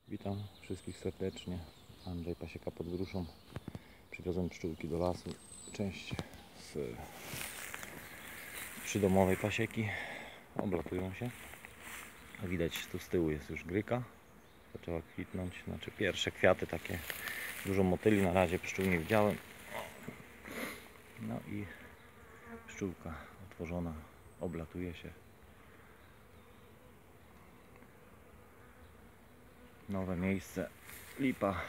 Witam wszystkich serdecznie. Andrzej Pasieka pod Gruszą. Przywiozłem pszczółki do lasu. Część z przydomowej pasieki. Oblatują się. Widać, tu z tyłu jest już gryka. Zaczęła kwitnąć. Znaczy pierwsze kwiaty takie. Dużo motyli. Na razie pszczół nie widziałem. No i pszczółka otworzona. Oblatuje się. Nowe miejsce. Lipa.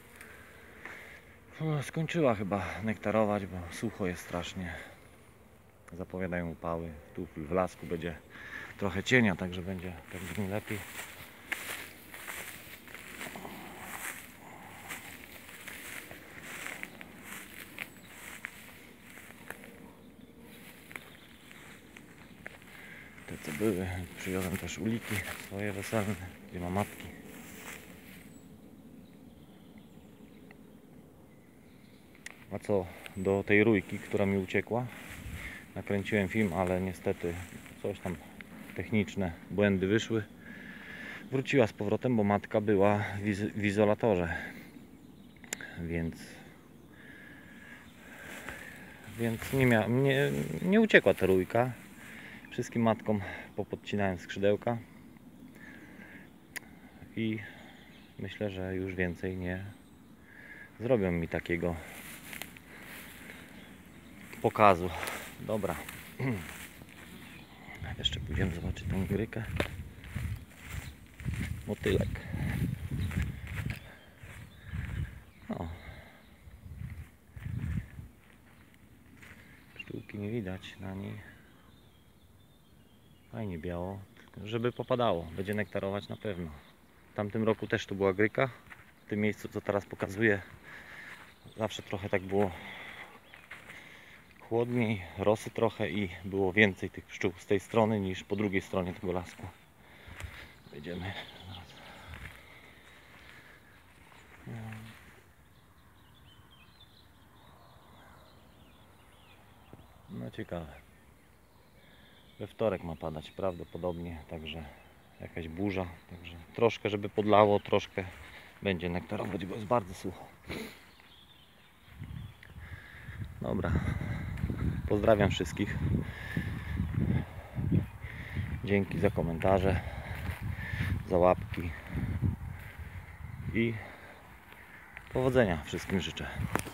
Skończyła chyba nektarować, bo sucho jest strasznie. Zapowiadają upały. Tu w lasku będzie trochę cienia, także będzie pewnie lepiej. Te co były, przywiozłem też uliki swoje weselne, gdzie ma matki. A co do tej rójki, która mi uciekła, nakręciłem film, ale niestety coś tam techniczne błędy wyszły. Wróciła z powrotem, bo matka była w izolatorze, więc nie uciekła ta rójka. Wszystkim matkom popodcinałem skrzydełka i myślę, że już więcej nie zrobią mi takiego pokazu. Dobra. Jeszcze pójdziemy zobaczyć tą grykę. Motylek. O. Pszczółki nie widać na niej. Fajnie biało, tylko żeby popadało. Będzie nektarować na pewno. W tamtym roku też tu była gryka. W tym miejscu, co teraz pokazuję, zawsze trochę tak było chłodniej, rosy trochę i było więcej tych pszczół z tej strony niż po drugiej stronie tego lasku. Będziemy. No ciekawe. We wtorek ma padać prawdopodobnie, także jakaś burza, także troszkę żeby podlało, troszkę będzie nektarować, bo jest bardzo sucho. Dobra. Pozdrawiam wszystkich. Dzięki za komentarze, za łapki i powodzenia wszystkim życzę.